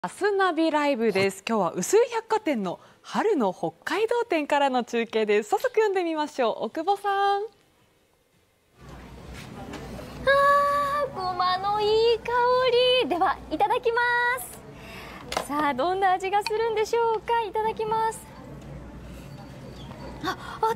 アスナビライブです。今日は薄井百貨店の春の北海道店からの中継です。早速読んでみましょう。奥保さん。 ごまのいい香りではいただきます。さあどんな味がするんでしょうか。いただきます。温まる。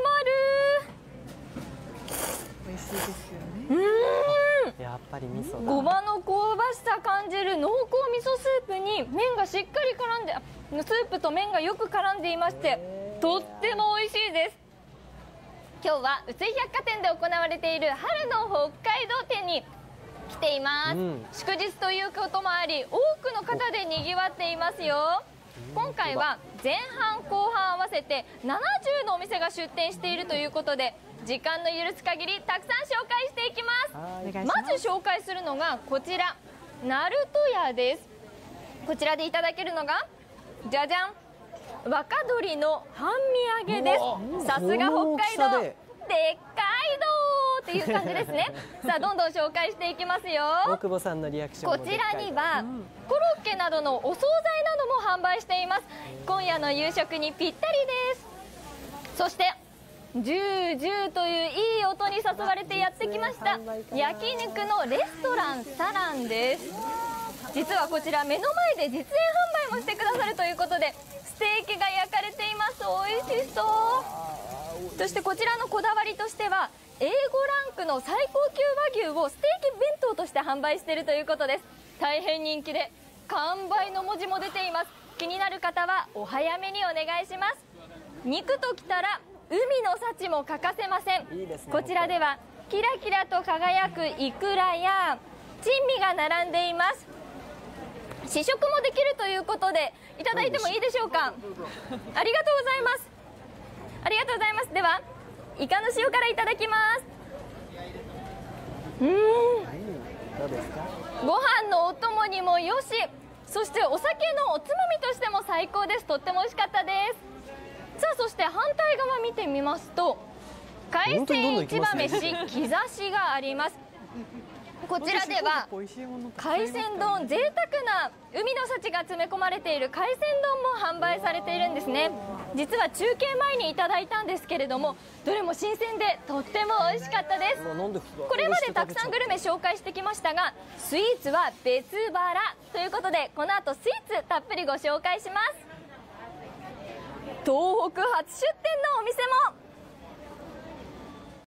美味しいですよね。 やっぱり味噌だ。 ごまの香ばしさ感じる濃厚味噌スープに麺がしっかり絡んで、スープと麺がよく絡んでいまして、とっても美味しいです。今日は薄井百貨店で行われている春の北海道店に来ています、祝日ということもあり多くの方でにぎわっていますよ。今回は前半後半合わせて70のお店が出店しているということで、時間の許す限りたくさん紹介していきます。まず紹介するのがこちら、ナルト屋です。こちらでいただけるのがじゃじゃん、若鶏の半身揚げです。さすが北海道、でっかいどーっていう感じですね。さあどんどん紹介していきますよ。 大久保さんのリアクションもこちらにはコロッケなどのお惣菜なども販売しています。今夜の夕食にぴったりです。そしてジュージューといういい音に誘われてやってきました焼肉のレストランサランです。実はこちら目の前で実演販売もしてくださるということで、ステーキが焼かれています。美味しそう。そしてこちらのこだわりとしては A5 ランクの最高級和牛をステーキ弁当として販売しているということです。大変人気で完売の文字も出ています。気になる方はお早めにお願いします。肉ときたら海の幸も欠かせません。 いいですね。 こちらではキラキラと輝くイクラや珍味が並んでいます。試食もできるということでいただいてもいいでしょうか。ありがとうございます。ありがとうございます。ではイカの塩辛いただきます。 どうですか。 ご飯のお供にもよし、そしてお酒のおつまみとしても最高です。とっても美味しかったです。さあそして反対側見てみますと、海鮮市場飯木刺しがあります。こちらでは海鮮丼、贅沢な海の幸が詰め込まれている海鮮丼も販売されているんですね。実は中継前にいただいたんですけれども、どれも新鮮でとっても美味しかったです。これまでたくさんグルメ紹介してきましたが、スイーツは別腹ということで、この後スイーツたっぷりご紹介します。東北初出店のお店も